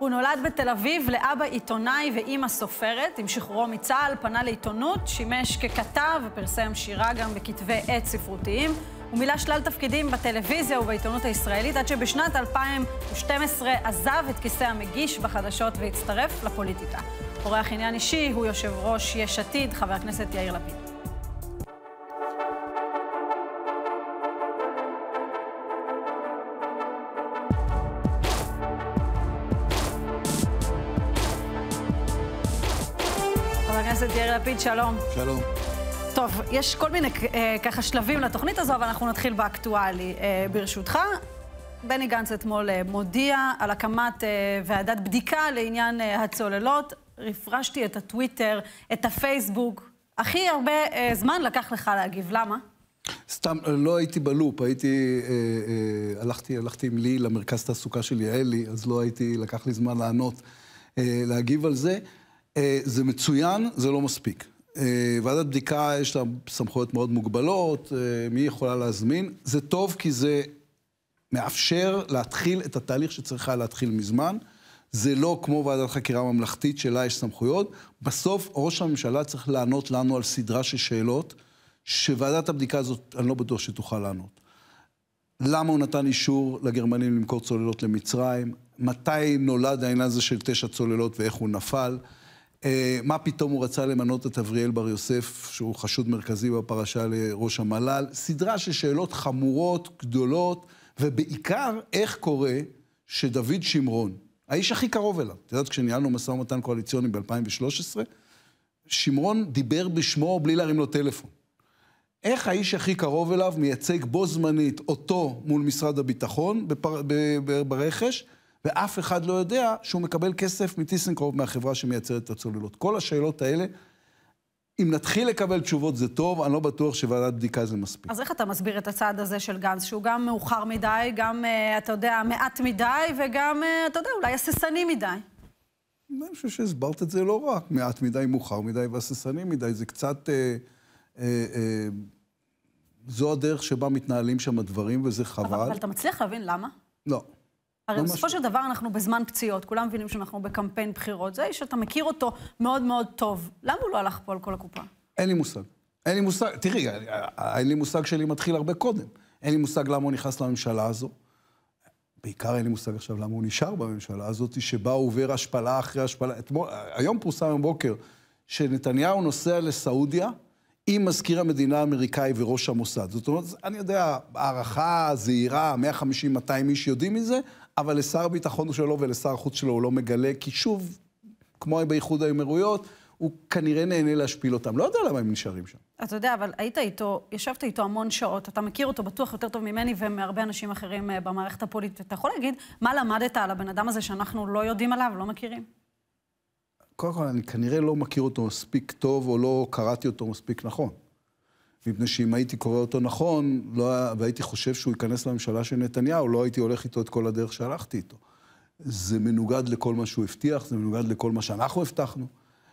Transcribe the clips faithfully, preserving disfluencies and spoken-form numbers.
הוא נולד בתל אביב לאבא עיתונאי ואימא סופרת. עם שחרורו מצה"ל פנה לעיתונות, שימש ככתב ופרסם שירה גם בכתבי עת ספרותיים. הוא מילא שלל תפקידים בטלוויזיה ובעיתונות הישראלית, עד שבשנת אלפיים ושתים עשרה עזב את כיסא המגיש בחדשות והצטרף לפוליטיקה. אורח עניין אישי הוא יושב ראש יש עתיד, חבר הכנסת יאיר לפיד. חבר הכנסת יאיר לפיד, שלום. שלום. טוב, יש כל מיני אה, ככה שלבים לתוכנית הזו, אבל אנחנו נתחיל באקטואלי. אה, ברשותך, בני גנץ אתמול אה, מודיע על הקמת אה, ועדת בדיקה לעניין אה, הצוללות. רפרשתי את הטוויטר, את הפייסבוק. הכי הרבה אה, זמן לקח לך להגיב. למה? סתם, לא הייתי בלופ, הייתי, אה, אה, הלכתי, הלכתי עם לי למרכז תעסוקה של יעלי, אז לא הייתי, לקח לי זמן לענות, אה, להגיב על זה. אה, זה מצוין, זה לא מספיק. ועדת בדיקה יש לה סמכויות מאוד מוגבלות, מי יכולה להזמין. זה טוב כי זה מאפשר להתחיל את התהליך שצריכה להתחיל מזמן. זה לא כמו ועדת חקירה ממלכתית שלה יש סמכויות. בסוף ראש הממשלה צריך לענות לנו על סדרה של שאלות, שוועדת הבדיקה הזאת אני לא בטוח שתוכל לענות. למה הוא נתן אישור לגרמנים למכור צוללות למצרים? מתי נולד העניין הזה של תשע צוללות ואיך הוא נפל? מה פתאום הוא רצה למנות את אבריאל בר יוסף, שהוא חשוד מרכזי בפרשה לראש המל"ל? סדרה של שאלות חמורות, גדולות, ובעיקר איך קורה שדוד שמרון, האיש הכי קרוב אליו, את יודעת, כשניהלנו משא ומתן קואליציוני ב-אלפיים ושלוש עשרה, שמרון דיבר בשמו בלי להרים לו טלפון. איך האיש הכי קרוב אליו מייצג בו זמנית אותו מול משרד הביטחון בפר... ברכש, ואף אחד לא יודע שהוא מקבל כסף מטיסנקרופ מהחברה שמייצרת את הצוללות. כל השאלות האלה, אם נתחיל לקבל תשובות זה טוב, אני לא בטוח שוועדת בדיקה זה מספיק. אז איך אתה מסביר את הצעד הזה של גנץ, שהוא גם מאוחר מדי, גם, אתה יודע, מעט מדי, וגם, אתה יודע, אולי הססני מדי? אני חושב שהסברת את זה לא רק, מעט מדי, מאוחר מדי והססני מדי. זה קצת... אה, אה, אה, זו הדרך שבה מתנהלים שם הדברים, וזה חבל. אבל, אבל אתה מצליח להבין למה? לא. הרי בסופו של דבר אנחנו בזמן פציעות, כולם מבינים שאנחנו בקמפיין בחירות, זה שאתה מכיר אותו מאוד מאוד טוב. למה הוא לא הלך פה על כל הקופה? אין לי מושג. אין לי מושג, תראי, אין לי מושג שלי מתחיל הרבה קודם. אין לי מושג למה הוא נכנס לממשלה הזו. בעיקר אין לי מושג עכשיו למה הוא נשאר בממשלה הזאת, שבה הוא עובר השפלה אחרי השפלה. אתמול, היום פורסם בבוקר שנתניהו נוסע לסעודיה עם מזכיר המדינה האמריקאי וראש המוסד. זאת אומרת, אני יודע, הערכה זהירה, מאה חמישים מאתיים איש יודעים מזה, אבל לשר הביטחון שלו ולשר החוץ שלו הוא לא מגלה, כי שוב, כמו באיחוד האמירויות, הוא כנראה נהנה להשפיל אותם. לא יודע למה הם נשארים שם. אתה יודע, אבל היית איתו, ישבת איתו המון שעות, אתה מכיר אותו בטוח יותר טוב ממני ומהרבה אנשים אחרים במערכת הפוליטית. אתה יכול להגיד, מה למדת על הבן אדם הזה שאנחנו לא יודעים עליו, לא מכירים? קודם כל, אני כנראה לא מכיר אותו מספיק טוב, או לא קראתי אותו מספיק נכון. מפני שאם הייתי קורא אותו נכון, לא, והייתי חושב שהוא ייכנס לממשלה של נתניהו, לא הייתי הולך איתו את כל הדרך שהלכתי איתו. זה מנוגד לכל מה שהוא הבטיח, זה מנוגד לכל מה שאנחנו הבטחנו.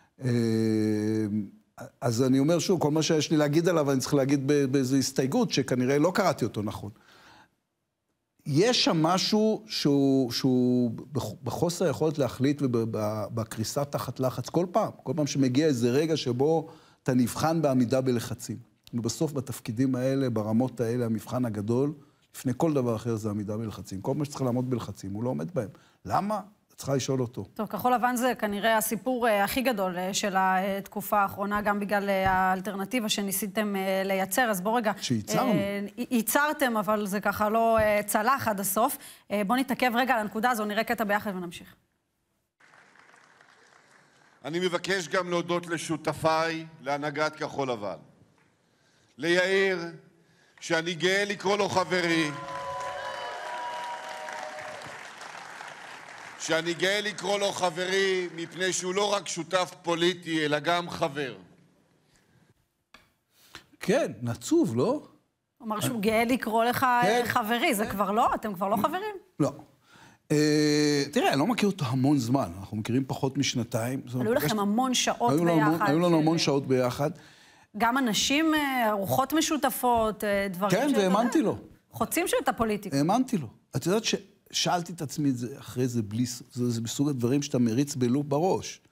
אז אני אומר שוב, כל מה שיש לי להגיד עליו, אני צריך להגיד באיזו הסתייגות, שכנראה לא קראתי אותו נכון. יש שם משהו שהוא, שהוא בחוסר יכולת להחליט ובקריסה תחת לחץ כל פעם. כל פעם שמגיע איזה רגע שבו אתה נבחן בעמידה בלחצים. ובסוף בתפקידים האלה, ברמות האלה, המבחן הגדול, לפני כל דבר אחר זה עמידה בלחצים. כל מה שצריך לעמוד בלחצים, הוא לא עומד בהם. למה? צריכה לשאול אותו. טוב, כחול לבן זה כנראה הסיפור הכי גדול של התקופה האחרונה, גם בגלל האלטרנטיבה שניסיתם לייצר, אז בוא רגע... שייצרנו. ייצרתם, אבל זה ככה לא צלח עד הסוף. בוא נתעכב רגע על הנקודה הזו, נראה קטע ביחד ונמשיך. אני מבקש גם להודות לשותפיי להנהגת כחול לבן. ליאיר, שאני גאה לקרוא לו חברי, שאני גאה לקרוא לו חברי, מפני שהוא לא רק שותף פוליטי, אלא גם חבר. כן, נצוב, לא? הוא אמר שהוא גאה לקרוא לך חברי, זה כבר לא? אתם כבר לא חברים? לא. תראה, אני לא מכיר אותו המון זמן, אנחנו מכירים פחות משנתיים. היו לכם המון שעות ביחד. היו לנו המון שעות ביחד. גם אנשים, ארוחות משותפות, דברים... כן, והאמנתי לו. חוצים של את הפוליטיקה. האמנתי לו. את יודעת ש... שאלתי את עצמי את זה אחרי זה בלי... זה, זה בסוג הדברים שאתה מריץ בלופ בראש.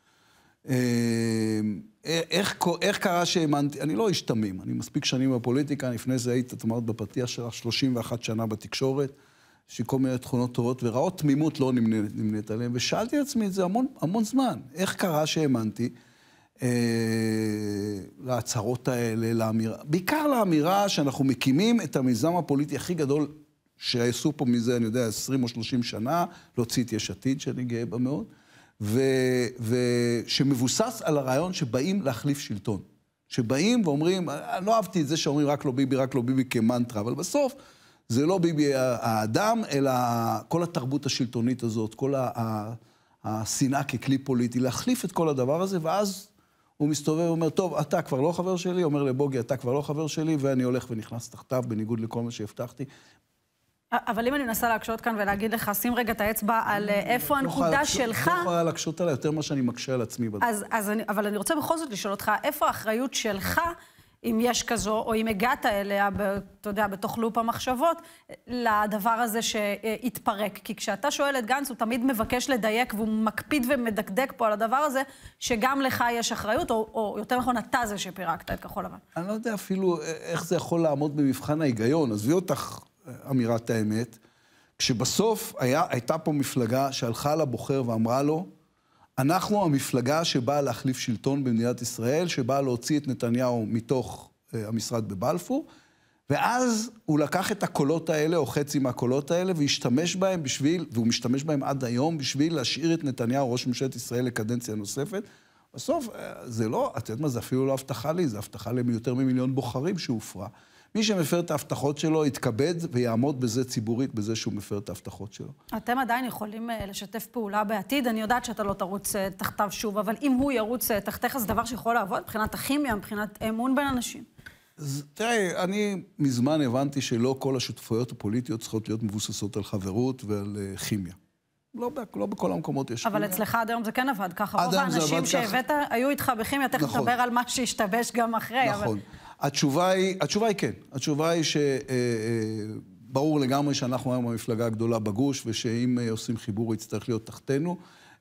איך, איך קרה שהאמנתי? אני לא איש תמים, אני מספיק שנים בפוליטיקה, לפני זה היית, את אמרת בפתיח שלך, שלושים ואחת שנה בתקשורת, שכל מיני תכונות טובות ורעות, תמימות לא נמנית, נמנית עליהן, ושאלתי את עצמי את זה המון, המון זמן. איך קרה שהאמנתי אה, להצהרות האלה, לאמירה, בעיקר לאמירה שאנחנו מקימים את המיזם הפוליטי הכי גדול שעשו פה מזה, אני יודע, עשרים או שלושים שנה, להוציא את יש עתיד, שאני גאה בה מאוד, ושמבוסס על הרעיון שבאים להחליף שלטון. שבאים ואומרים, אני לא אהבתי את זה שאומרים רק לא ביבי, רק לא ביבי כמנטרה, אבל בסוף זה לא ביבי האדם, אלא כל התרבות השלטונית הזאת, כל השנאה ככלי פוליטי, להחליף את כל הדבר הזה, ואז הוא מסתובב ואומר, טוב, אתה כבר לא חבר שלי, אומר לבוגי, אתה כבר לא חבר שלי, ואני הולך ונכנס תחתיו, בניגוד לכל מה שהבטחתי. אבל אם אני מנסה להקשות כאן ולהגיד לך, שים רגע את האצבע על איפה הנקודה שלך... לא יכולה להקשות עליה יותר מה שאני מקשה על עצמי. אז, אז אני, אבל אני רוצה בכל זאת לשאול אותך, איפה האחריות שלך, אם יש כזו, או אם הגעת אליה, אתה יודע, בתוך לופ המחשבות, לדבר הזה שהתפרק? כי כשאתה שואל את גנץ, הוא תמיד מבקש לדייק, והוא מקפיד ומדקדק פה על הדבר הזה, שגם לך יש אחריות, או, או יותר נכון, אתה זה שפירקת את כחול לבן. אני לא יודע אפילו איך זה יכול לעמוד במבחן ההיגיון. עזבי אותך אמירת האמת, כשבסוף היה, הייתה פה מפלגה שהלכה לבוחר ואמרה לו, אנחנו המפלגה שבאה להחליף שלטון במדינת ישראל, שבאה להוציא את נתניהו מתוך uh, המשרד בבלפור, ואז הוא לקח את הקולות האלה, או חצי מהקולות האלה, והשתמש בהם בשביל, והוא משתמש בהם עד היום, בשביל להשאיר את נתניהו, ראש ממשלת ישראל, לקדנציה נוספת. בסוף, זה לא, את יודעת מה, זה אפילו לא הבטחה לי, זה הבטחה ליותר ממיליון בוחרים שהופרה. מי שמפר את ההבטחות שלו יתכבד ויעמוד בזה ציבורית, בזה שהוא מפר את ההבטחות שלו. אתם עדיין יכולים לשתף פעולה בעתיד, אני יודעת שאתה לא תרוץ תחתיו שוב, אבל אם הוא ירוץ תחתיך, זה דבר שיכול לעבוד מבחינת הכימיה, מבחינת אמון בין אנשים. אז תראי, אני מזמן הבנתי שלא כל השותפויות הפוליטיות צריכות להיות מבוססות על חברות ועל כימיה. לא, לא בכל המקומות יש אבל כימיה. אצלך עד היום זה כן עבד ככה. רוב האנשים שהבאת היו איתך בכימיה, תכף נדבר על מה שהשתבש גם אחרי. נכון. התשובה היא, התשובה היא כן. התשובה היא שברור לגמרי שאנחנו היום המפלגה הגדולה בגוש, ושאם עושים חיבור יצטרך להיות תחתנו.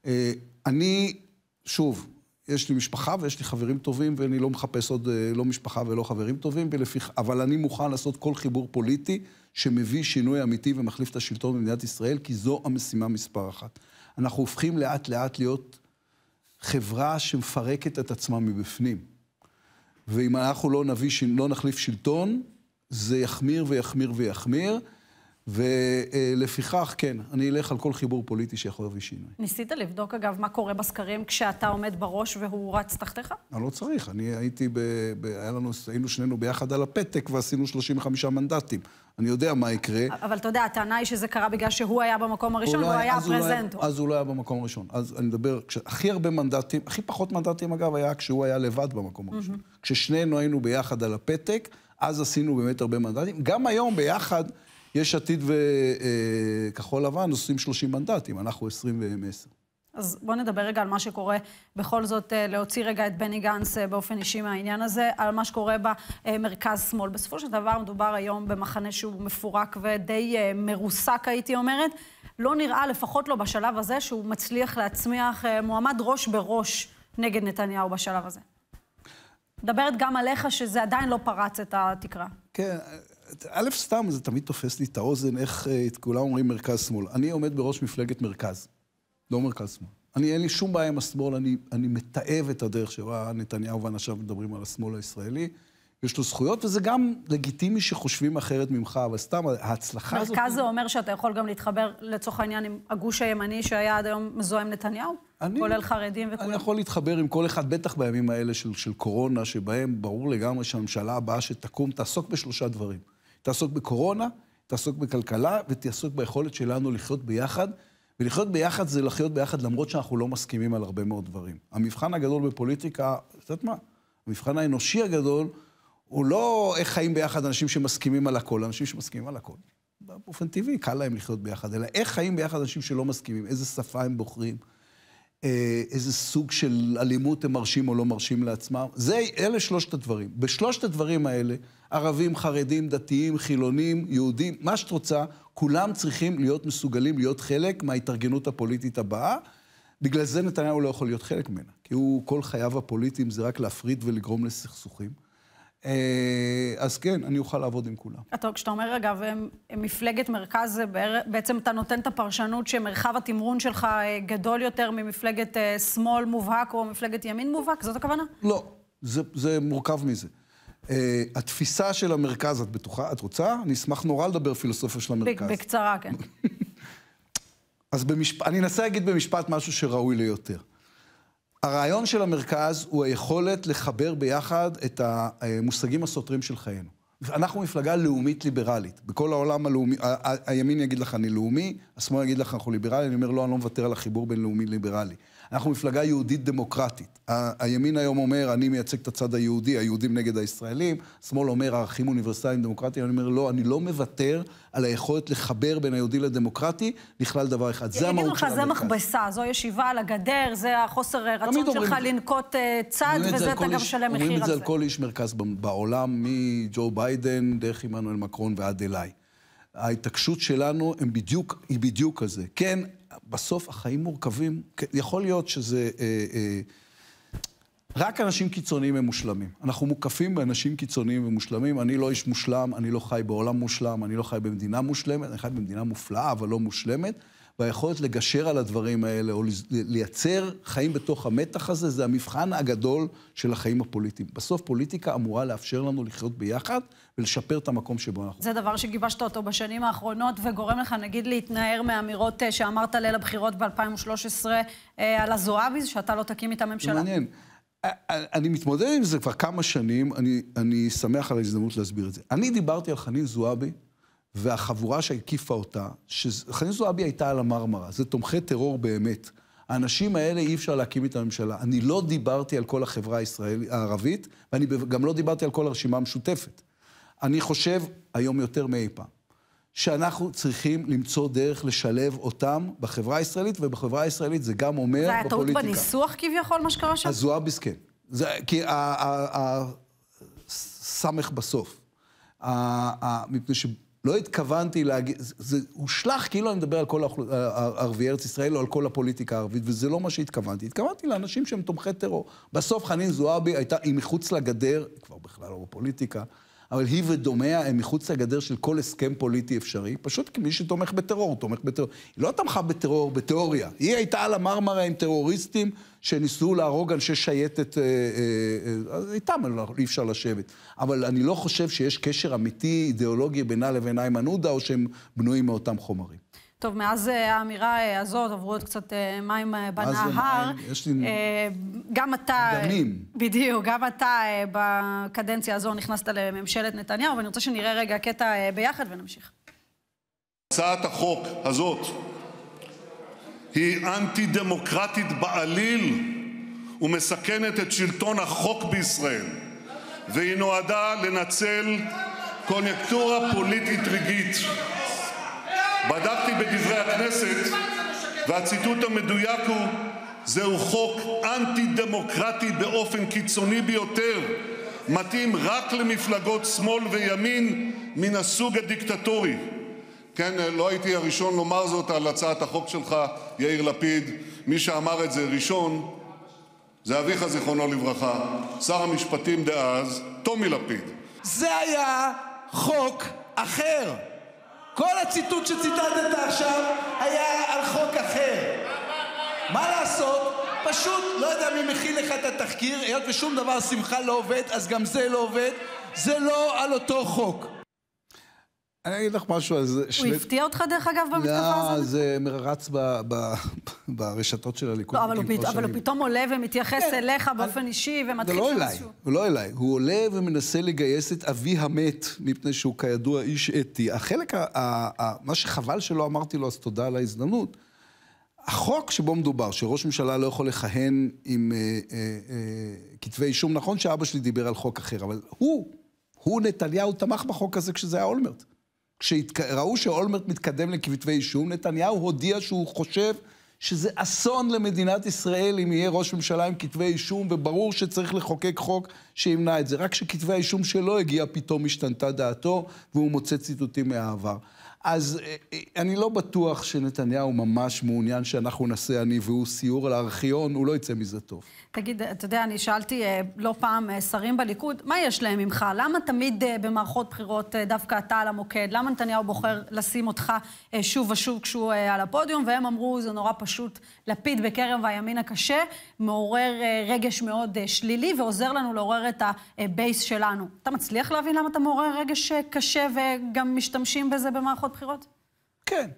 אני, שוב, יש לי משפחה ויש לי חברים טובים, ואני לא מחפש עוד לא משפחה ולא חברים טובים, אבל אני מוכן לעשות כל חיבור פוליטי שמביא שינוי אמיתי ומחליף את השלטון במדינת ישראל, כי זו המשימה מספר אחת. אנחנו הופכים לאט לאט להיות חברה שמפרקת את עצמה מבפנים. ואם אנחנו לא נביא, לא נחליף שלטון, זה יחמיר ויחמיר ויחמיר, ולפיכך, כן, אני אלך על כל חיבור פוליטי שיכול להביא שינוי. ניסית לבדוק, אגב, מה קורה בסקרים כשאתה עומד בראש והוא רץ תחתיך? אני לא צריך, אני הייתי, ב... ב... היה לנו, היינו שנינו ביחד על הפתק ועשינו שלושים וחמישה מנדטים. אני יודע מה יקרה. אבל אתה יודע, הטענה היא שזה קרה בגלל שהוא היה במקום הראשון, הוא היה הפרזנטור. אז הוא לא היה במקום הראשון. אז אני מדבר, הכי הרבה מנדטים, הכי פחות מנדטים אגב היה כשהוא היה לבד במקום הראשון. כששנינו היינו ביחד על הפתק, אז עשינו באמת הרבה מנדטים. גם היום ביחד, יש עתיד וכחול לבן עושים שלושים מנדטים, אנחנו עשרים והם עשר. אז בואו נדבר רגע על מה שקורה, בכל זאת להוציא רגע את בני גנץ באופן אישי מהעניין הזה, על מה שקורה במרכז שמאל. בסופו של דבר מדובר היום במחנה שהוא מפורק ודי מרוסק, הייתי אומרת. לא נראה, לפחות לא בשלב הזה, שהוא מצליח להצמיח מועמד ראש בראש נגד נתניהו בשלב הזה. מדברת גם עליך שזה עדיין לא פרץ את התקרה. כן, א' סתם זה תמיד תופס לי את האוזן, איך את כולם אומרים מרכז שמאל. אני עומד בראש מפלגת מרכז, לא מרכז שמאל. אני אין לי שום בעיה עם השמאל, אני, אני מתאב את הדרך שבה נתניהו ואנשיו מדברים על השמאל הישראלי. יש לו זכויות, וזה גם לגיטימי שחושבים אחרת ממך, אבל סתם ההצלחה הזאת... מרכז זה אומר שאתה יכול גם להתחבר לצורך העניין עם הגוש הימני שהיה עד היום מזוהם נתניהו? אני, כולל חרדים וכולם? אני יכול להתחבר עם כל אחד, בטח בימים האלה של, של קורונה, שבהם ברור לגמרי שהממשלה הבאה שתקום, תעסוק בשלושה דברים. תעסוק בקורונה, תעסוק בכלכלה, ותעסוק ביכולת שלנו לחיות ביחד, ולחיות ביחד זה לחיות ביחד למרות שאנחנו לא מסכימים על הרבה מאוד דברים. המבחן הגדול בפוליטיקה, את יודעת מה? המבחן האנושי הגדול, הוא לא איך חיים ביחד אנשים שמסכימים על הכל, אנשים שמסכימים על הכל. באופן טבעי, קל להם לחיות ביחד, אלא איך חיים ביחד אנשים שלא מסכימים, איזה שפה הם בוחרים, איזה סוג של אלימות הם מרשים או לא מרשים לעצמם. זה, אלה שלושת הדברים. בשלושת הדברים האלה, ערבים, חרדים, דתיים, חילונים, יהודים, מה שאת רוצה, כולם צריכים להיות מסוגלים להיות חלק מההתארגנות הפוליטית הבאה. בגלל זה נתניהו לא יכול להיות חלק ממנה, כי הוא, כל חייו הפוליטיים זה רק להפריד ולגרום לסכסוכים. אז כן, אני אוכל לעבוד עם כולם. אתה, כשאתה אומר, אגב, מפלגת מרכז, בעצם אתה נותן את הפרשנות שמרחב התמרון שלך גדול יותר ממפלגת שמאל מובהק או מפלגת ימין מובהק? זאת הכוונה? לא, זה, זה מורכב מזה. התפיסה של המרכז, את בטוחה, את רוצה? אני אשמח נורא לדבר פילוסופיה של המרכז. בקצרה, כן. אז במשפ... אני אנסה להגיד במשפט משהו שראוי ליותר. הרעיון של המרכז הוא היכולת לחבר ביחד את המושגים הסותרים של חיינו. אנחנו מפלגה לאומית ליברלית. בכל העולם הלאומי, ה- הימין יגיד לך אני לאומי, השמאל יגיד לך אנחנו ליברלי, אני אומר לא, אני לא מוותר על החיבור בין לאומי ליברלי. אנחנו מפלגה יהודית דמוקרטית. ה- הימין היום אומר, אני מייצג את הצד היהודי, היהודים נגד הישראלים, השמאל אומר, ערכים אוניברסליים דמוקרטיים, אני אומר לא, אני לא מוותר על היכולת לחבר בין היהודי לדמוקרטי, לכלל דבר אחד. זה המהות של המרכז. יגידו לך, זה מכבסה, זו ישיבה על הגדר, זה החוסר רצון שלך לנקוט צד, וזה אתה גם שלם מחיר על זה. אומרים את זה על כל איש מרכז בעולם, מג'ו ביידן, דרך עמנואל מקרון ועד אליי. ההתעקשות שלנו הם בדיוק, היא בדיוק כזה. כן, בסוף החיים מורכבים, יכול להיות שזה... אה, אה, רק אנשים קיצוניים הם מושלמים. אנחנו מוקפים באנשים קיצוניים ומושלמים. אני לא איש מושלם, אני לא חי בעולם מושלם, אני לא חי במדינה מושלמת, אני חי במדינה מופלאה, אבל לא מושלמת. והיכולת לגשר על הדברים האלה, או לייצר חיים בתוך המתח הזה, זה המבחן הגדול של החיים הפוליטיים. בסוף פוליטיקה אמורה לאפשר לנו לחיות ביחד, ולשפר את המקום שבו אנחנו. זה דבר שגיבשת אותו בשנים האחרונות, וגורם לך, נגיד, להתנער מהאמירות שאמרת ליל הבחירות ב-אלפיים ושלוש עשרה על הזועביז, שאתה לא תקים איתה ממשלה. מעניין. אני מתמודד עם זה כבר כמה שנים, אני, אני שמח על ההזדמנות להסביר את זה. אני דיברתי על חנין זועבי, והחבורה שהקיפה אותה, שחנין זועבי הייתה על המרמרה, זה תומכי טרור באמת. האנשים האלה אי אפשר להקים את הממשלה. אני לא דיברתי על כל החברה הישראלית, הערבית, ואני גם לא דיברתי על כל הרשימה המשותפת. אני חושב, היום יותר מאי פעם, שאנחנו צריכים למצוא דרך לשלב אותם בחברה הישראלית, ובחברה הישראלית זה גם אומר בפוליטיקה. זה היה טעות בניסוח כביכול, מה שקרה שם? הזועביז כן. זה, כי הסמך בסוף. מפני שלא התכוונתי להגיד, זה הושלח כאילו אני מדבר על כל ערביי ארץ ישראל, או על כל הפוליטיקה הערבית, וזה לא מה שהתכוונתי. התכוונתי לאנשים שהם תומכי טרור. בסוף חנין זועבי הייתה, היא מחוץ לגדר, כבר בכלל לא בפוליטיקה, אבל היא ודומיה הם מחוץ לגדר של כל הסכם פוליטי אפשרי, פשוט כמי שתומך בטרור, תומך בטרור. היא לא תמכה בטרור, בתיאוריה. היא הייתה על המרמרה עם טרוריסטים שניסו להרוג אנשי שייטת, אז איתם אי אפשר לשבת. אבל אני לא חושב שיש קשר אמיתי, אידיאולוגי בינה לבין איימן עודה, או שהם בנויים מאותם חומרים. טוב, מאז האמירה הזאת עברו עוד קצת מים בנהר. גם אתה... דמים. בדיוק, גם אתה בקדנציה הזו נכנסת לממשלת נתניהו, ואני רוצה שנראה רגע קטע ביחד ונמשיך. הצעת החוק הזאת היא אנטי-דמוקרטית בעליל ומסכנת את שלטון החוק בישראל, והיא נועדה לנצל קוניונקטורה פוליטית רגעית. בדקתי בדברי הכנסת, והציטוט המדויק הוא, זהו חוק אנטי-דמוקרטי באופן קיצוני ביותר, מתאים רק למפלגות שמאל וימין מן הסוג הדיקטטורי. כן, לא הייתי הראשון לומר זאת על הצעת החוק שלך, יאיר לפיד. מי שאמר את זה ראשון, זה אביך זיכרונו לברכה, שר המשפטים דאז, טומי לפיד. זה היה חוק אחר. כל הציטוט שציטטת עכשיו היה על חוק אחר. מה לעשות? פשוט לא יודע מי מכיל לך את התחקיר, היות ושום דבר שמחה לא עובד, אז גם זה לא עובד. זה לא על אותו חוק. אני אגיד לך משהו על זה. הוא הפתיע אותך דרך אגב במתקפה הזאת? לא, זה מרץ ברשתות של הליכוד. לא, אבל הוא פתאום עולה ומתייחס אליך באופן אישי ומתחיל... זה לא אליי, הוא לא אליי. הוא עולה ומנסה לגייס את אבי המת, מפני שהוא כידוע איש אתי. החלק, מה שחבל שלא אמרתי לו, אז תודה על ההזדמנות. החוק שבו מדובר, שראש ממשלה לא יכול לכהן עם כתבי אישום, נכון שאבא שלי דיבר על חוק אחר, אבל הוא, הוא נתניהו תמך בחוק הזה כשזה היה אולמרט. כשראו שאולמרט מתקדם לכתבי אישום, נתניהו הודיע שהוא חושב שזה אסון למדינת ישראל אם יהיה ראש ממשלה עם כתבי אישום, וברור שצריך לחוקק חוק שימנע את זה. רק שכתבי האישום שלו הגיע פתאום השתנתה דעתו, והוא מוצא ציטוטים מהעבר. אז אני לא בטוח שנתניהו ממש מעוניין שאנחנו נעשה אני והוא סיור על הארכיון, הוא לא יצא מזה טוב. תגיד, אתה יודע, אני שאלתי לא פעם שרים בליכוד, מה יש להם ממך? למה תמיד במערכות בחירות דווקא אתה על המוקד? למה נתניהו בוחר לשים אותך שוב ושוב כשהוא על הפודיום? והם אמרו, זה נורא פשוט, לפיד בקרב הימין הקשה, מעורר רגש מאוד שלילי ועוזר לנו לעורר את הבייס שלנו. אתה מצליח להבין למה אתה מעורר רגש קשה וגם משתמשים בזה במערכות בחירות? כן.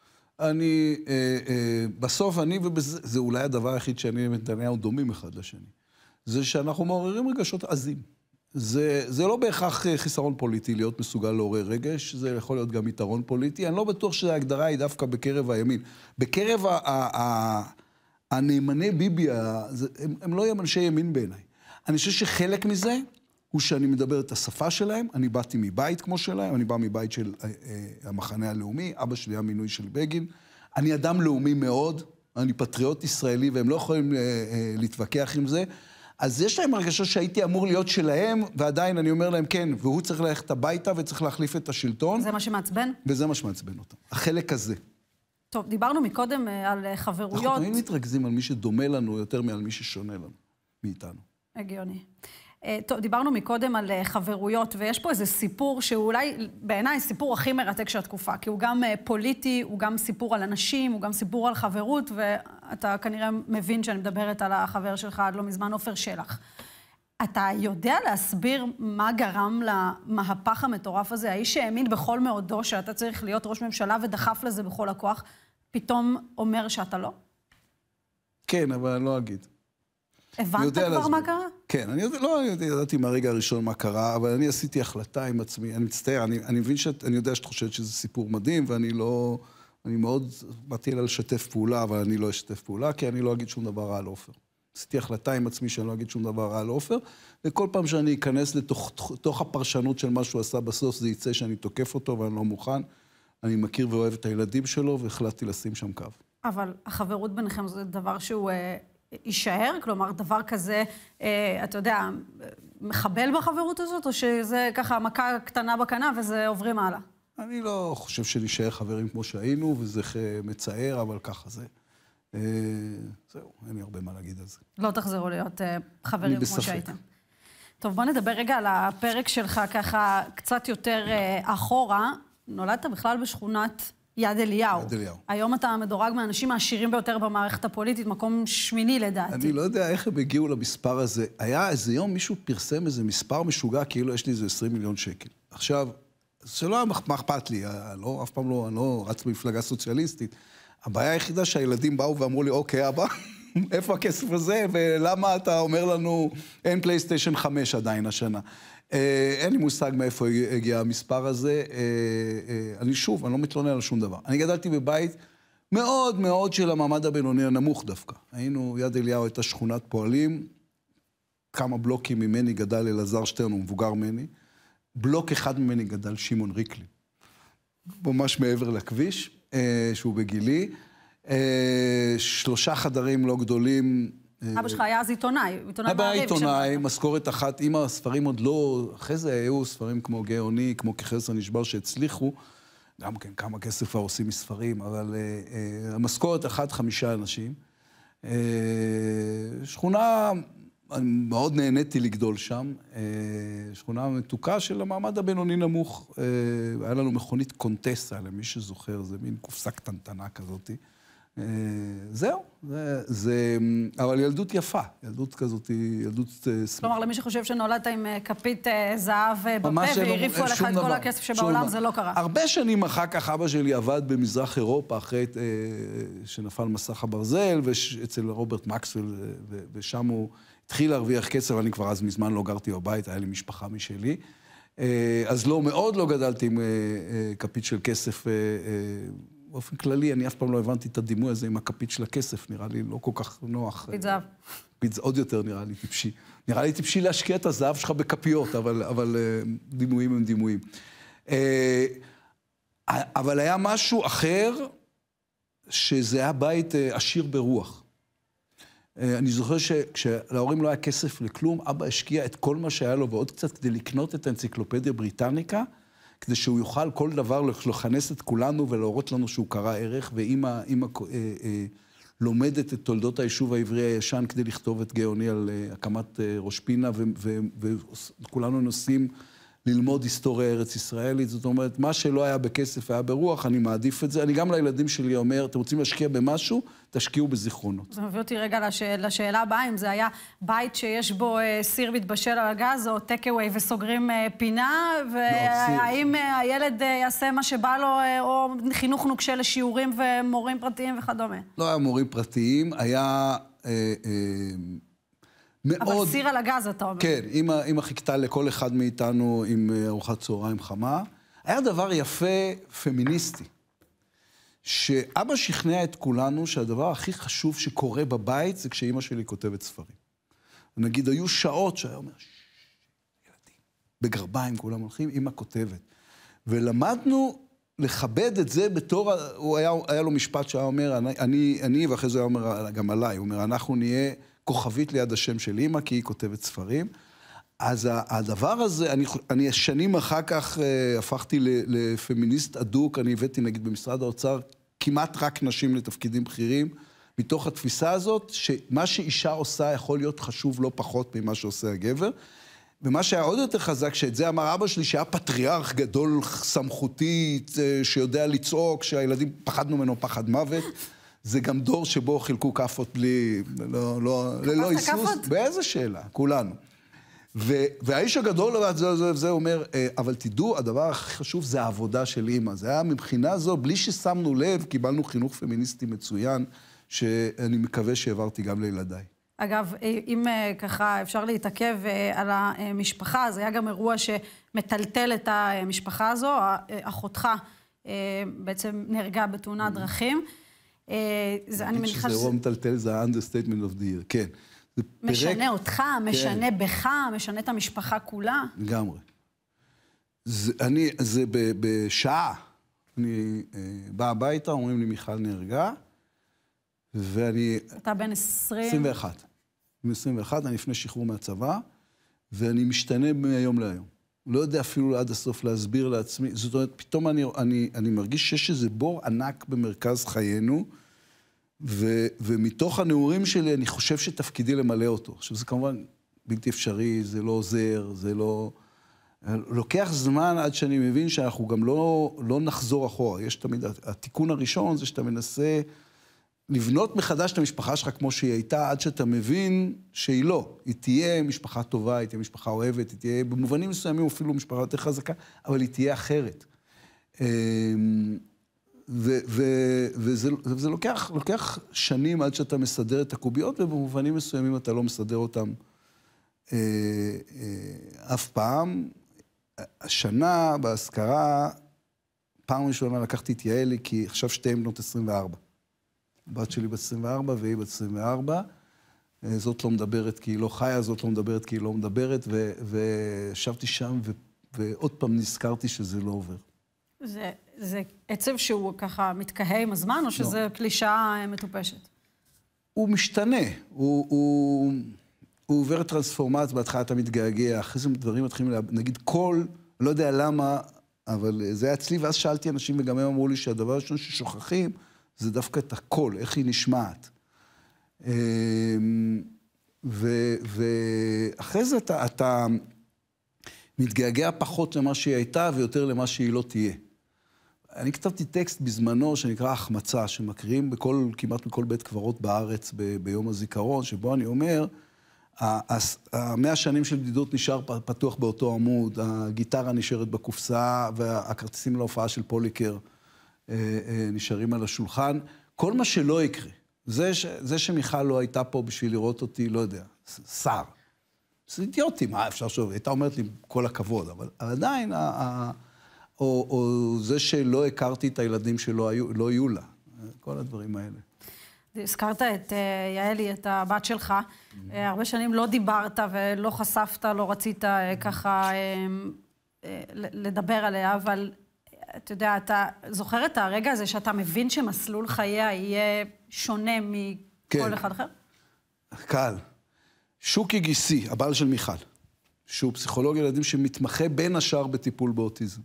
אני, אה, אה, בסוף אני, וזה אולי הדבר היחיד שאני ונתניהו דומים אחד לשני, זה שאנחנו מעוררים רגשות עזים. זה, זה לא בהכרח חיסרון פוליטי להיות מסוגל לעורר רגש, זה יכול להיות גם יתרון פוליטי. אני לא בטוח שההגדרה היא דווקא בקרב הימין. בקרב ה, ה, ה, הנאמני ביבי, זה, הם, הם לא אנשי ימין בעיניי. אני חושב שחלק מזה הוא שאני מדבר את השפה שלהם, אני באתי מבית כמו שלהם, אני בא מבית של אה, אה, המחנה הלאומי, אבא שלי היה מינוי של בגין, אני אדם לאומי מאוד, אני פטריוט ישראלי, והם לא יכולים אה, אה, להתווכח עם זה, אז יש להם הרגשה שהייתי אמור להיות שלהם, ועדיין אני אומר להם כן, והוא צריך ללכת הביתה וצריך להחליף את השלטון. זה מה שמעצבן? וזה מה שמעצבן אותם, החלק הזה. טוב, דיברנו מקודם על חברויות. אנחנו תמיד מתרכזים על מי שדומה לנו יותר מעל מי ששונה לנו, מאיתנו. הגיוני. טוב, דיברנו מקודם על חברויות, ויש פה איזה סיפור שהוא אולי בעיניי סיפור הכי מרתק של התקופה, כי הוא גם פוליטי, הוא גם סיפור על אנשים, הוא גם סיפור על חברות, ואתה כנראה מבין שאני מדברת על החבר שלך עד לא מזמן, עופר שלח. אתה יודע להסביר מה גרם למהפך המטורף הזה? האיש שהאמין בכל מאודו שאתה צריך להיות ראש ממשלה ודחף לזה בכל הכוח, פתאום אומר שאתה לא? כן, אבל אני לא אגיד. הבנת כבר להסביר. מה קרה? כן, אני יודע, לא ידעתי מהרגע הראשון מה קרה, אבל אני עשיתי החלטה עם עצמי, אני מצטער, אני, אני מבין שאת, אני יודע שאת חושבת שזה סיפור מדהים, ואני לא, אני מאוד, באתי אליה לשתף פעולה, אבל אני לא אשתף פעולה, כי אני לא אגיד שום דבר רע על עופר. עשיתי החלטה עם עצמי שאני לא אגיד שום דבר רע על עופר, וכל פעם שאני אכנס לתוך תוך הפרשנות של מה שהוא עשה בסוף, זה יצא שאני תוקף אותו, ואני לא מוכן. אני מכיר ואוהב את הילדים שלו, והחלטתי לשים שם קו. אבל החברות ביניכם זה דבר שהוא יישאר? כלומר, דבר כזה, אתה יודע, מחבל בחברות הזאת, או שזה ככה מכה קטנה בקנה וזה עוברים הלאה? אני לא חושב שנשאר חברים כמו שהיינו, וזה מצער, אבל ככה זה. זהו, אין לי הרבה מה להגיד על זה. לא תחזרו להיות חברים כמו שהייתם. טוב, בוא נדבר רגע על הפרק שלך ככה קצת יותר אחורה. נולדת בכלל בשכונת יד אליהו. יד אליהו. היום אתה מדורג מהאנשים העשירים ביותר במערכת הפוליטית, מקום שמיני לדעתי. אני לא יודע איך הם הגיעו למספר הזה. היה איזה יום מישהו פרסם איזה מספר משוגע, כאילו יש לי איזה עשרים מיליון שקל. עכשיו, זה לא מה אכפת לי, לא, אף פעם לא, אני לא רץ במפלגה סוציאליסטית. הבעיה היחידה שהילדים באו ואמרו לי, אוקיי, אבא, איפה הכסף הזה, ולמה אתה אומר לנו, אין פלייסטיישן חמש עדיין השנה. אין לי מושג מאיפה הגיע המספר הזה. אני שוב, אני לא מתלונן על שום דבר. אני גדלתי בבית מאוד מאוד של המעמד הבינוני הנמוך דווקא. היינו, יד אליהו הייתה שכונת פועלים, כמה בלוקים ממני גדל אלעזר שטרן, הוא מבוגר ממני. בלוק אחד ממני גדל שמעון ריקלין. ממש מעבר לכביש, שהוא בגילי. שלושה חדרים לא גדולים. אבא שלך היה אז עיתונאי, עיתונאי מעריב. היה עיתונאי, משכורת אחת, אם הספרים עוד לא, אחרי זה היו ספרים כמו גאוני, כמו כחסר נשבר שהצליחו, גם כן כמה כסף כבר עושים מספרים, אבל המשכורת אחת חמישה אנשים. שכונה, מאוד נהניתי לגדול שם, שכונה מתוקה של המעמד הבינוני נמוך. היה לנו מכונית קונטסה, למי שזוכר, זה מין קופסה קטנטנה כזאת. זהו, זה, זה, אבל ילדות יפה, ילדות כזאת, ילדות... כלומר, למי שחושב שנולדת עם כפית זהב בפה והריפו עליך את כל הכסף שבעולם, זה לא קרה. הרבה שנים אחר כך אבא שלי עבד במזרח אירופה, אחרי שנפל מסך הברזל, ואצל רוברט מקסוול, ושם הוא התחיל להרוויח כסף, אני כבר אז מזמן לא גרתי בבית, היה לי משפחה משלי. אז לא, מאוד לא גדלתי עם כפית של כסף. באופן כללי, אני אף פעם לא הבנתי את הדימוי הזה עם הכפית של הכסף, נראה לי לא כל כך נוח. כפית זהב. כפית עוד יותר נראה לי טיפשי. נראה לי טיפשי להשקיע את הזהב שלך בכפיות, אבל, אבל דימויים הם דימויים. אבל היה משהו אחר, שזה היה בית עשיר ברוח. אני זוכר שכשלהורים לא היה כסף לכלום, אבא השקיע את כל מה שהיה לו ועוד קצת כדי לקנות את האנציקלופדיה בריטניקה, כדי שהוא יוכל כל דבר לכנס את כולנו ולהורות לנו שהוא קרא ערך, ואמא אמא, אה, אה, לומדת את תולדות היישוב העברי הישן כדי לכתוב את גאוני על אה, הקמת אה, ראש פינה, וכולנו נוסעים ללמוד היסטוריה ארץ ישראלית. זאת אומרת, מה שלא היה בכסף היה ברוח, אני מעדיף את זה. אני גם לילדים שלי אומר, אתם רוצים להשקיע במשהו, תשקיעו בזיכרונות. זה מביא אותי רגע לש... לשאלה הבאה, אם זה היה בית שיש בו אה, סיר מתבשל על הגז, או טקאווי וסוגרים אה, פינה, והאם אה, הילד אה, יעשה מה שבא לו, אה, או חינוך נוקשה לשיעורים ומורים פרטיים וכדומה? לא היה מורים פרטיים, היה... אה, אה, מאוד... אבל סיר על הגז, אתה אומר. כן, אמא, אמא חיכתה לכל אחד מאיתנו עם ארוחת צהריים חמה. היה דבר יפה, פמיניסטי, שאבא שכנע את כולנו שהדבר הכי חשוב שקורה בבית זה כשאמא שלי כותבת ספרים. נגיד, היו שעות שהיה אומר, ילדים, בגרביים כולם הולכים, אמא כותבת. ולמדנו לכבד את זה בתור, הוא היה, היה לו משפט שהיה אומר, אני, אני, אני ואחרי זה היה אומר גם עליי, הוא אומר, אנחנו נהיה... כוכבית ליד השם של אמא, כי היא כותבת ספרים. אז הדבר הזה, אני, אני שנים אחר כך אה, הפכתי לפמיניסט אדוק, אני הבאתי נגיד במשרד האוצר כמעט רק נשים לתפקידים בכירים, מתוך התפיסה הזאת, שמה שאישה עושה יכול להיות חשוב לא פחות ממה שעושה הגבר, ומה שהיה עוד יותר חזק, שאת זה אמר אבא שלי, שהיה פטריארך גדול, סמכותי, שיודע לצעוק, שהילדים פחדנו ממנו פחד מוות, זה גם דור שבו חילקו כפות בלי, לא, לא, ללא היסוס. באיזה שאלה? כולנו. ו, והאיש הגדול, זה, זה, זה אומר, אבל תדעו, הדבר הכי חשוב זה העבודה של אמא. זה היה מבחינה זו, בלי ששמנו לב, קיבלנו חינוך פמיניסטי מצוין, שאני מקווה שהעברתי גם לילדיי. אגב, אם ככה אפשר להתעכב על המשפחה, זה היה גם אירוע שמטלטל את המשפחה הזו, אחותך בעצם נהרגה בתאונת דרכים. זה, אני מניחה שזה... שזה רום טלטל, זה ה-understatement of the year, כן. משנה אותך, משנה בך, משנה את המשפחה כולה. לגמרי. זה, אני, זה ב, בשעה, אני בא הביתה, אומרים לי, מיכל נהרגה, ואני... אתה בן עשרים? עשרים ואחת. עשרים ואחת, אני לפני שחרור מהצבא, ואני משתנה מהיום להיום. לא יודע אפילו עד הסוף להסביר לעצמי. זאת אומרת, פתאום אני, אני, אני מרגיש שיש איזה בור ענק במרכז חיינו, ו, ומתוך הנעורים שלי אני חושב שתפקידי למלא אותו. עכשיו, זה כמובן בלתי אפשרי, זה לא עוזר, זה לא... לוקח זמן עד שאני מבין שאנחנו גם לא, לא נחזור אחורה. יש תמיד, התיקון הראשון זה שאתה מנסה לבנות מחדש את המשפחה שלך כמו שהיא הייתה, עד שאתה מבין שהיא לא. היא תהיה משפחה טובה, היא תהיה משפחה אוהבת, היא תהיה במובנים מסוימים אפילו משפחה יותר חזקה, אבל היא תהיה אחרת. ו, ו, וזה, וזה לוקח, לוקח שנים עד שאתה מסדר את הקוביות, ובמובנים מסוימים אתה לא מסדר אותם אה, אה, אף פעם. השנה, בהזכרה, פעם ראשונה לקחתי את יעלי, כי עכשיו שתיהם בנות עשרים וארבע. הבת שלי בת עשרים וארבע והיא בת עשרים וארבע. זאת לא מדברת כי היא לא חיה, זאת לא מדברת כי היא לא מדברת, וישבתי שם ו, ועוד פעם נזכרתי שזה לא עובר. זה, זה עצב שהוא ככה מתקהה עם הזמן, או שזה לא. קלישה מטופשת? הוא משתנה, הוא, הוא, הוא עובר טרנספורמציה, בהתחלה אתה מתגעגע, אחרי זה דברים מתחילים, נגיד כל, לא יודע למה, אבל זה היה אצלי, ואז שאלתי אנשים וגם הם אמרו לי שהדבר הראשון ששוכחים, זה דווקא את הכל, איך היא נשמעת. ואחרי זה אתה, אתה מתגעגע פחות למה שהיא הייתה ויותר למה שהיא לא תהיה. אני כתבתי טקסט בזמנו שנקרא החמצה, שמקריאים בכל, כמעט בכל בית קברות בארץ ב, ביום הזיכרון, שבו אני אומר, המאה שנים של בדידות נשאר פתוח באותו עמוד, הגיטרה נשארת בקופסה והכרטיסים להופעה של פוליקר נשארים על השולחן. כל מה שלא יקרה, זה, ש, זה שמיכל לא הייתה פה בשביל לראות אותי, לא יודע, שר. זה אידיוטי, מה אפשר שוב? הייתה אומרת לי כל הכבוד, אבל עדיין, ה, ה, או, או זה שלא הכרתי את הילדים שלא היו, לא יהיו לה, כל הדברים האלה. הזכרת את יעלי, את הבת שלך, הרבה שנים לא דיברת ולא חשפת, לא רצית ככה לדבר עליה, אבל אתה יודע, אתה זוכר את הרגע הזה שאתה מבין שמסלול חייה יהיה שונה מכל כן. אחד אחר? קל. שוקי גיסי, הבעל של מיכל, שהוא פסיכולוג ילדים שמתמחה בין השאר בטיפול באוטיזם.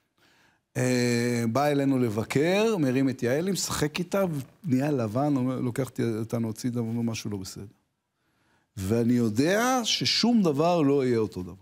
בא אלינו לבקר, מרים את יעלי, משחק איתה, ונהיה לבן, לוקח אותנו הצידה, ואומר משהו לא בסדר. ואני יודע ששום דבר לא יהיה אותו דבר.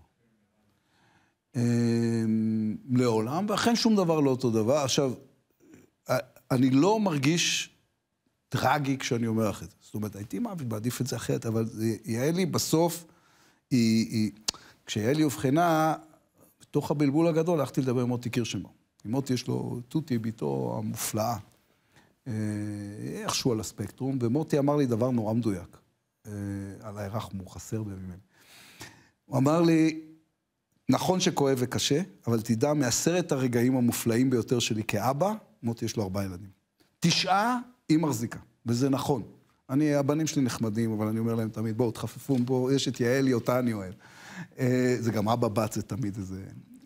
לעולם, ואכן שום דבר לא אותו דבר. עכשיו, אני לא מרגיש טרגי כשאני אומר לך את זה. זאת אומרת, הייתי מעדיף את זה אחרת, אבל יעלי בסוף, היא, היא, כשיעלי הובחנה, בתוך הבלבול הגדול, הלכתי לדבר עם מוטי קירשנבאום. עם מוטי יש לו תותי ביתו המופלאה, איכשהו על הספקטרום, ומוטי אמר לי דבר נורא מדויק, על הערך הוא חסר בימים. הוא אמר לי, נכון שכואב וקשה, אבל תדע, מעשרת הרגעים המופלאים ביותר שלי כאבא, מוטי יש לו ארבעה ילדים. תשעה היא מחזיקה, וזה נכון. אני, הבנים שלי נחמדים, אבל אני אומר להם תמיד, בואו, תחפפו, בואו, יש את יעלי, אותה אני אוהב. זה גם אבא בת, זה תמיד איזה...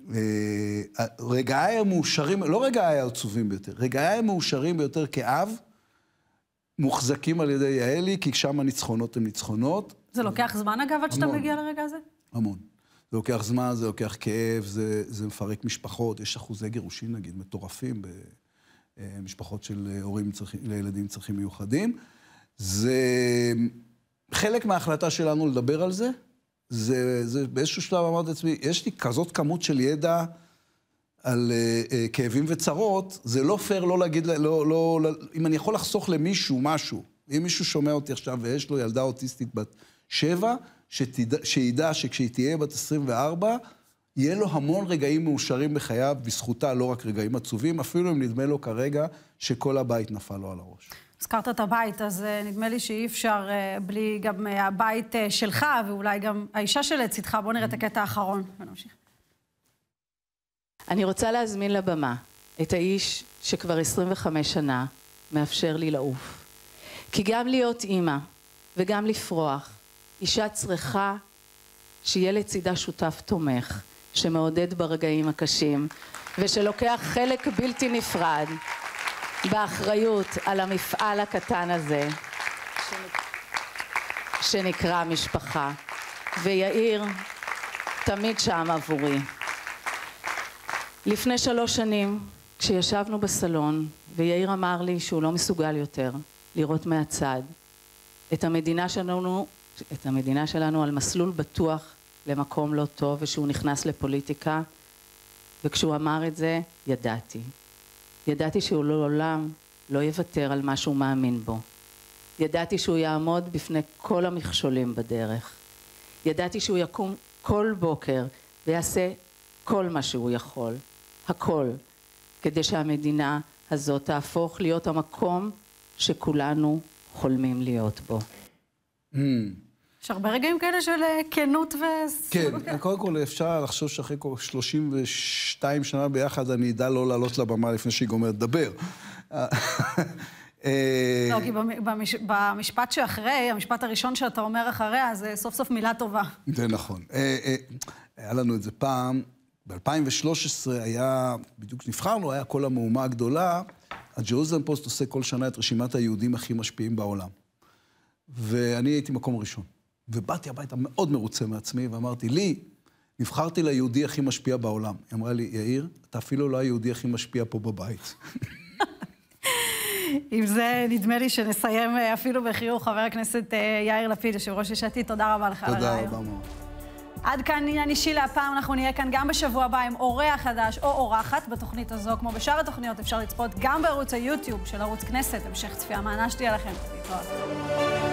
רגעי המאושרים, לא רגעי העצובים ביותר, רגעי המאושרים ביותר כאב, מוחזקים על ידי יעלי, כי שם הניצחונות הם ניצחונות. זה לוקח זמן אגב, עד שאתה מגיע לרגע הזה? המון. זה לוקח זמן, זה לוקח כאב, זה, זה מפרק משפחות, יש אחוזי גירושים, נגיד, מטורפים במשפחות של הורים צריכים, לילדים צריכים מיוחדים. זה חלק מההחלטה שלנו לדבר על זה, זה, זה באיזשהו שלב אמרתי לעצמי, יש לי כזאת כמות של ידע על uh, uh, כאבים וצרות, זה לא פייר לא להגיד, לא, לא, לא, אם אני יכול לחסוך למישהו משהו, אם מישהו שומע אותי עכשיו ויש לו ילדה אוטיסטית בת שבע, שתדע, שידע שכשהיא תהיה בת עשרים וארבע, יהיה לו המון רגעים מאושרים בחייו, בזכותה לא רק רגעים עצובים, אפילו אם נדמה לו כרגע שכל הבית נפל לו על הראש. הזכרת את הבית, אז נדמה לי שאי אפשר בלי גם הבית שלך, ואולי גם האישה שלצדך. בוא נראה את הקטע האחרון ונמשיך. אני רוצה להזמין לבמה את האיש שכבר עשרים וחמש שנה מאפשר לי לעוף. כי גם להיות אימא וגם לפרוח, אישה צריכה שיהיה לצידה שותף תומך, שמעודד ברגעים הקשים, ושלוקח חלק בלתי נפרד באחריות על המפעל הקטן הזה, שנקרא משפחה. ויאיר תמיד שם עבורי. לפני שלוש שנים, כשישבנו בסלון, ויאיר אמר לי שהוא לא מסוגל יותר לראות מהצד את המדינה שלנו, את המדינה שלנו על מסלול בטוח למקום לא טוב, ושהוא נכנס לפוליטיקה, וכשהוא אמר את זה, ידעתי. ידעתי שהוא לעולם לא יוותר על מה שהוא מאמין בו. ידעתי שהוא יעמוד בפני כל המכשולים בדרך. ידעתי שהוא יקום כל בוקר ויעשה כל מה שהוא יכול, הכל, כדי שהמדינה הזאת תהפוך להיות המקום שכולנו חולמים להיות בו. יש הרבה רגעים כאלה של כנות ו... כן, קודם כל אפשר לחשוב שאחרי שלושים ושתיים שנה ביחד אני אדע לא לעלות לבמה לפני שהיא גומרת לדבר. לא, כי במשפט שאחרי, המשפט הראשון שאתה אומר אחריה, זה סוף סוף מילה טובה. זה נכון. היה לנו את זה פעם, ב-אלפיים ושלוש עשרה היה, בדיוק נבחרנו, היה כל המהומה הגדולה, הג'רוזלם פוסט עושה כל שנה את רשימת היהודים הכי משפיעים בעולם. ואני הייתי מקום ראשון. ובאתי הביתה מאוד מרוצה מעצמי, ואמרתי, לי, נבחרתי ליהודי הכי משפיע בעולם. היא אמרה לי, יאיר, אתה אפילו לא היהודי הכי משפיע פה בבית. עם זה נדמה לי שנסיים אפילו בחיוך, חבר הכנסת יאיר לפיד, יושב ראש יש עתיד, תודה רבה לך על הרעיון. תודה רבה מאוד. עד כאן עניין אישי להפעם, אנחנו נהיה כאן גם בשבוע הבא עם אורח חדש או אורחת בתוכנית הזו, כמו בשאר התוכניות אפשר לצפות גם בערוץ היוטיוב של ערוץ כנסת, המשך צפייה, מה נשתי עליכם. להתראות.